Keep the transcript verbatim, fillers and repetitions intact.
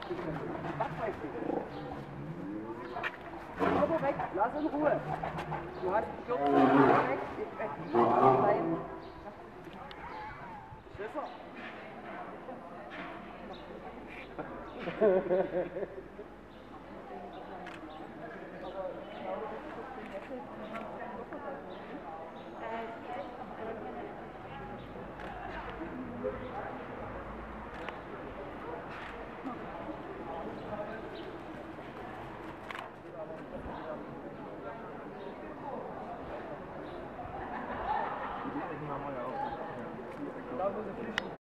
Was weiß ich? Geh weg, lass in Ruhe. Du hast die Gürtel, geh weg, geh weg. Nein. Schlüssel. Da, wo sie flüchten.